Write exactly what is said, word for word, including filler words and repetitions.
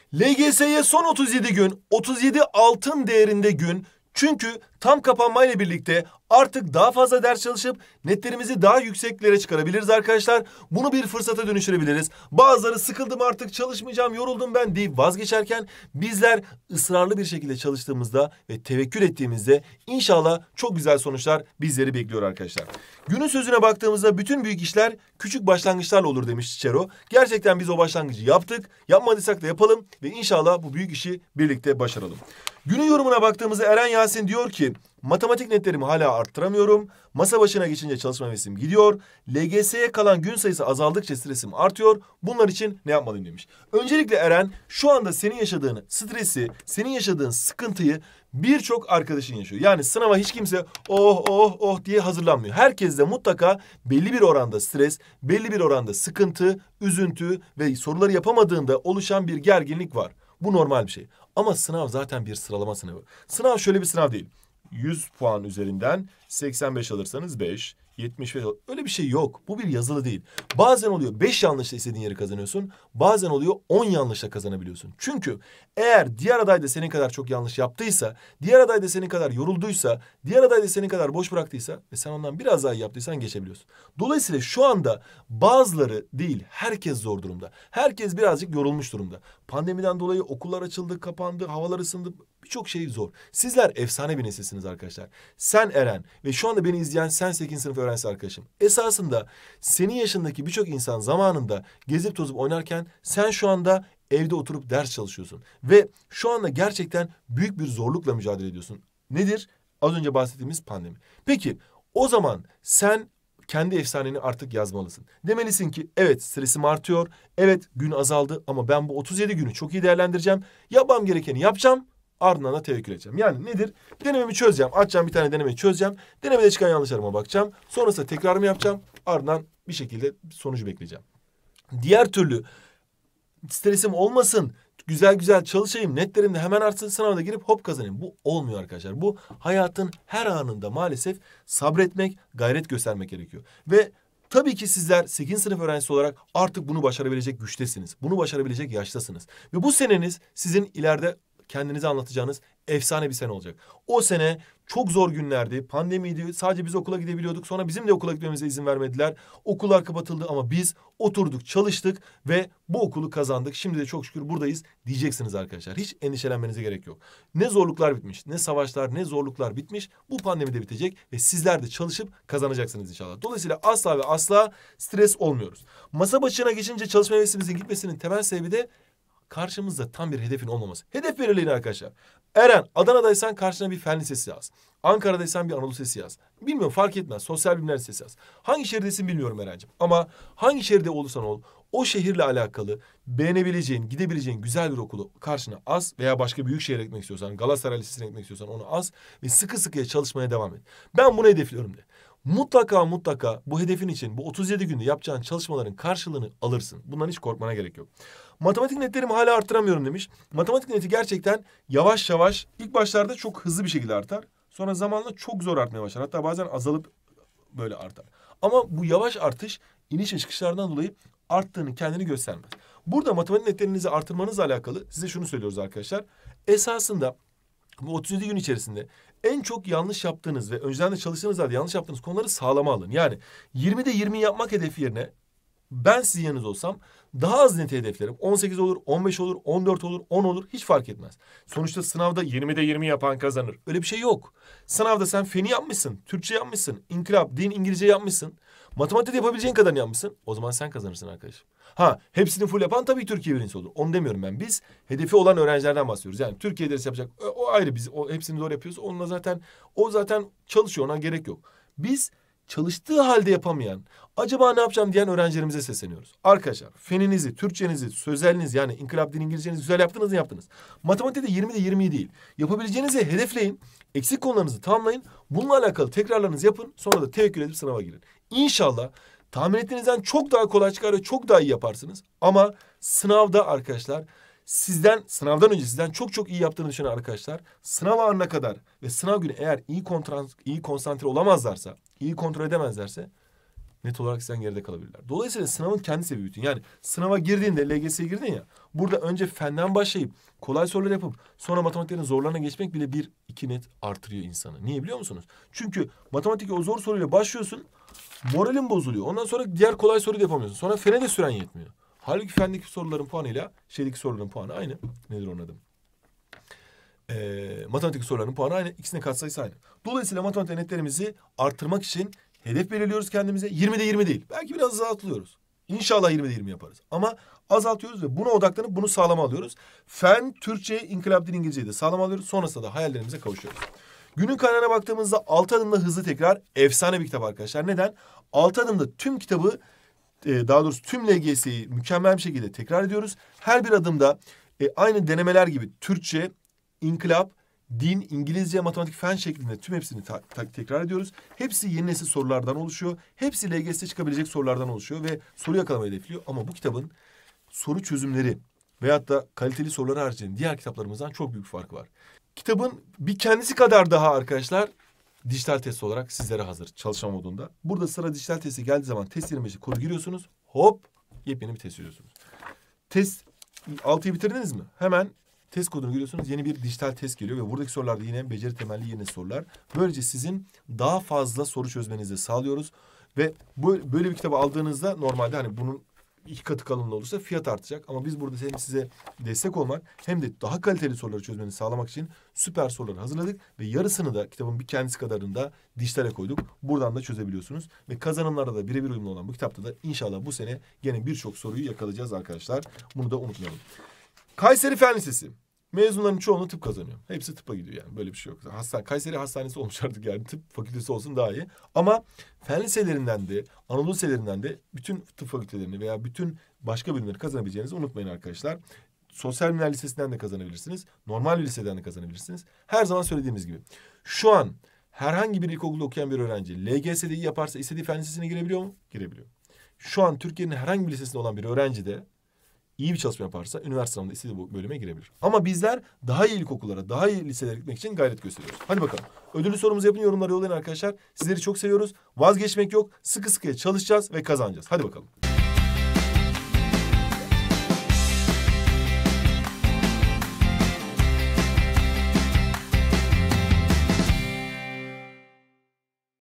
L G S'ye son otuz yedi gün, otuz yedi altın değerinde gün. Çünkü tam kapanmayla birlikte artık daha fazla ders çalışıp netlerimizi daha yükseklere çıkarabiliriz arkadaşlar. Bunu bir fırsata dönüştürebiliriz. Bazıları sıkıldım artık çalışmayacağım, yoruldum ben deyip vazgeçerken bizler ısrarlı bir şekilde çalıştığımızda ve tevekkül ettiğimizde inşallah çok güzel sonuçlar bizleri bekliyor arkadaşlar. Günün sözüne baktığımızda bütün büyük işler küçük başlangıçlarla olur demiş Cicero. Gerçekten biz o başlangıcı yaptık. Yapmadıysak da yapalım ve inşallah bu büyük işi birlikte başaralım. Günün yorumuna baktığımızda Eren Yasin diyor ki matematik netlerimi hala arttıramıyorum. Masa başına geçince çalışma hevesim gidiyor. L G S'ye kalan gün sayısı azaldıkça stresim artıyor. Bunlar için ne yapmalıyım demiş. Öncelikle Eren, şu anda senin yaşadığın stresi, senin yaşadığın sıkıntıyı birçok arkadaşın yaşıyor. Yani sınava hiç kimse oh oh oh diye hazırlanmıyor. Herkeste mutlaka belli bir oranda stres, belli bir oranda sıkıntı, üzüntü ve soruları yapamadığında oluşan bir gerginlik var. Bu normal bir şey. Ama sınav zaten bir sıralama sınavı. Sınav şöyle bir sınav değil. yüz puan üzerinden seksen beş alırsanız beş, yetmiş beş öyle bir şey yok. Bu bir yazılı değil. Bazen oluyor beş yanlışla istediğin yeri kazanıyorsun. Bazen oluyor on yanlışla kazanabiliyorsun. Çünkü eğer diğer aday da senin kadar çok yanlış yaptıysa, diğer aday da senin kadar yorulduysa, diğer aday da senin kadar boş bıraktıysa ve sen ondan biraz daha iyi yaptıysan geçebiliyorsun. Dolayısıyla şu anda bazıları değil, herkes zor durumda. Herkes birazcık yorulmuş durumda. Pandemiden dolayı okullar açıldı, kapandı, havalar ısındı. Birçok şey zor. Sizler efsane bir nesilsiniz arkadaşlar. Sen Eren ve şu anda beni izleyen sen sekizinci sınıf öğrencisi arkadaşım. Esasında senin yaşındaki birçok insan zamanında gezip tozup oynarken sen şu anda evde oturup ders çalışıyorsun. Ve şu anda gerçekten büyük bir zorlukla mücadele ediyorsun. Nedir? Az önce bahsettiğimiz pandemi. Peki o zaman sen kendi efsaneni artık yazmalısın. Demelisin ki evet stresim artıyor, evet gün azaldı ama ben bu otuz yedi günü çok iyi değerlendireceğim. Yapmam gerekeni yapacağım. Ardından da tevekkül edeceğim. Yani nedir? Denememi çözeceğim. Açacağım bir tane denemeyi çözeceğim. Denemede çıkan yanlışlarıma bakacağım. Sonrasında tekrarımı yapacağım. Ardından bir şekilde sonucu bekleyeceğim. Diğer türlü stresim olmasın, güzel güzel çalışayım, netlerim de hemen artsın, sınavda girip hop kazanayım. Bu olmuyor arkadaşlar. Bu hayatın her anında maalesef sabretmek, gayret göstermek gerekiyor. Ve tabii ki sizler sekizinci sınıf öğrencisi olarak artık bunu başarabilecek güçtesiniz. Bunu başarabilecek yaştasınız. Ve bu seneniz sizin ileride kendinize anlatacağınız efsane bir sene olacak. O sene çok zor günlerdi. Pandemiydi. Sadece biz okula gidebiliyorduk. Sonra bizim de okula gitmemize izin vermediler. Okullar kapatıldı ama biz oturduk, çalıştık ve bu okulu kazandık. Şimdi de çok şükür buradayız diyeceksiniz arkadaşlar. Hiç endişelenmenize gerek yok. Ne zorluklar bitmiş, ne savaşlar, ne zorluklar bitmiş. Bu pandemi de bitecek ve sizler de çalışıp kazanacaksınız inşallah. Dolayısıyla asla ve asla stres olmuyoruz. Masa başına geçince çalışma hevesimizin gitmesinin temel sebebi de karşımızda tam bir hedefin olmaması. Hedef belirleyin arkadaşlar. Eren, Adana'daysan karşına bir fen lisesi yaz. Ankara'daysan bir Anadolu Lisesi yaz. Bilmiyorum, fark etmez. Sosyal bilimler lisesi yaz. Hangi şehirdesin bilmiyorum Eren'ciğim. Ama hangi şehirde olursan ol, o şehirle alakalı beğenebileceğin, gidebileceğin güzel bir okulu karşına az veya başka büyük şehre gitmek istiyorsan, Galatasaray Lisesi'ne gitmek istiyorsan onu az ve sıkı sıkıya çalışmaya devam et. Ben bunu hedefliyorum de. Mutlaka mutlaka bu hedefin için bu otuz yedi günde yapacağın çalışmaların karşılığını alırsın. Bundan hiç korkmana gerek yok. Matematik netlerimi hala arttıramıyorum demiş. Matematik neti gerçekten yavaş yavaş ilk başlarda çok hızlı bir şekilde artar. Sonra zamanla çok zor artmaya başlar. Hatta bazen azalıp böyle artar. Ama bu yavaş artış iniş ve çıkışlardan dolayı arttığını kendini göstermez. Burada matematik netlerinizi artırmanızla alakalı size şunu söylüyoruz arkadaşlar. Esasında bu otuz yedi gün içerisinde en çok yanlış yaptığınız ve önceden de çalıştığınız halde yanlış yaptığınız konuları sağlama alın. Yani yirmide yirmi yapmak hedefi yerine ben sizin yanınız olsam daha az net hedeflerim. on sekiz olur, on beş olur, on dört olur, on olur, hiç fark etmez. Sonuçta sınavda yirmide yirmi yapan kazanır. Öyle bir şey yok. Sınavda sen feni yapmışsın, Türkçe yapmışsın, inkılap, din, İngilizce yapmışsın. Matematikte yapabileceğin kadar yapmışsın. O zaman sen kazanırsın arkadaşım. Ha, hepsini full yapan tabii Türkiye birincisi olur. Onu demiyorum ben. Biz hedefi olan öğrencilerden bahsediyoruz. Yani Türkiye dersi yapacak. O ayrı, biz o hepsini doğru yapıyoruz. Onunla zaten o zaten çalışıyor. Ona gerek yok. Biz çalıştığı halde yapamayan, acaba ne yapacağım diyen öğrencilerimize sesleniyoruz. Arkadaşlar, feninizi, Türkçenizi, sözeliniz yani inkılap, din, İngilizcenizi güzel yaptınız mı yaptınız. Matematikte yirmide yirmi değil. Yapabileceğinizi hedefleyin. Eksik konularınızı tamamlayın. Bununla alakalı tekrarlarınızı yapın. Sonra da tevekkül edip sınava girin. İnşallah tahmin ettiğinizden çok daha kolay çıkar ve çok daha iyi yaparsınız. Ama sınavda arkadaşlar sizden, sınavdan önce sizden çok çok iyi yaptığını düşünen arkadaşlar sınav anına kadar ve sınav günü eğer iyi kontran, iyi konsantre olamazlarsa, iyi kontrol edemezlerse net olarak sizden geride kalabilirler. Dolayısıyla sınavın kendisi bir bütün. Yani sınava girdiğinde, L G S'ye girdin ya, burada önce fenden başlayıp kolay sorular yapıp sonra matematiklerin zorlarına geçmek bile bir iki net artırıyor insanı. Niye biliyor musunuz? Çünkü matematik o zor soruyla başlıyorsun, moralin bozuluyor. Ondan sonra diğer kolay soruyu da yapamıyorsun. Sonra fene de süren yetmiyor. Halbuki fendeki soruların puanıyla şeydeki soruların puanı aynı. Nedir onun adı? Ee, matematik sorularının puanı aynı. İkisinin katsayısı aynı. Dolayısıyla matematik netlerimizi artırmak için hedef belirliyoruz kendimize. yirmide yirmi değil. Belki biraz azaltıyoruz. İnşallah yirmide yirmi yaparız. Ama azaltıyoruz ve buna odaklanıp bunu sağlama alıyoruz. Fen, Türkçe, İnkılap Dil, İngilizceyi de sağlama alıyoruz. Sonrasında da hayallerimize kavuşuyoruz. Günün kaynağına baktığımızda altı adımda hızlı tekrar efsane bir kitap arkadaşlar. Neden? altı adımda tüm kitabı, daha doğrusu tüm L G S'yi mükemmel bir şekilde tekrar ediyoruz. Her bir adımda e, aynı denemeler gibi Türkçe, İnkılap, din, İngilizce, matematik, fen şeklinde tüm hepsini ta- ta- tekrar ediyoruz. Hepsi yeni nesil sorulardan oluşuyor. Hepsi L G S'ye çıkabilecek sorulardan oluşuyor ve soru yakalamayı hedefliyor. Ama bu kitabın soru çözümleri veyahut da kaliteli soruları haricinde diğer kitaplarımızdan çok büyük bir farkı var. Kitabın bir kendisi kadar daha arkadaşlar dijital test olarak sizlere hazır çalışma modunda. Burada sıra dijital testi geldiği zaman test yirmi beşe kodu giriyorsunuz. Hop yepyeni bir test veriyorsunuz. Test altıyı bitirdiniz mi? Hemen test kodunu giriyorsunuz. Yeni bir dijital test geliyor ve buradaki sorular da yine beceri temelli yeni sorular. Böylece sizin daha fazla soru çözmenizi sağlıyoruz. Ve bu, böyle bir kitabı aldığınızda normalde hani bunun iki katı kalınlığı olursa fiyat artacak. Ama biz burada hem size destek olmak hem de daha kaliteli soruları çözmenizi sağlamak için süper soruları hazırladık. Ve yarısını da kitabın bir kendisi kadarını da dijitale koyduk. Buradan da çözebiliyorsunuz. Ve kazanımlarda da birebir uyumlu olan bu kitapta da inşallah bu sene gene birçok soruyu yakalayacağız arkadaşlar. Bunu da unutmayalım. Kayseri Fen Lisesi. Mezunların çoğunluğu tıp kazanıyor. Hepsi tıpa gidiyor yani. Böyle bir şey yok. Hastane, Kayseri Hastanesi olmuş artık yani. Tıp fakültesi olsun daha iyi. Ama fen liselerinden de, Anadolu liselerinden de bütün tıp fakültelerini veya bütün başka bölümleri kazanabileceğinizi unutmayın arkadaşlar. Sosyal Bilimler Lisesi'nden de kazanabilirsiniz. Normal bir liseden de kazanabilirsiniz. Her zaman söylediğimiz gibi. Şu an herhangi bir ilkokulda okuyan bir öğrenci L G S'de iyi yaparsa istediği fen lisesine girebiliyor mu? Girebiliyor. Şu an Türkiye'nin herhangi bir lisesinde olan bir öğrenci de İyi bir çalışma yaparsa üniversite sınavında istediği bu bölüme girebilir. Ama bizler daha iyi ilkokullara, daha iyi liselere gitmek için gayret gösteriyoruz. Hadi bakalım. Ödüllü sorumuzu yapın, yorumlara yollayın arkadaşlar. Sizleri çok seviyoruz. Vazgeçmek yok. Sıkı sıkıya çalışacağız ve kazanacağız. Hadi bakalım.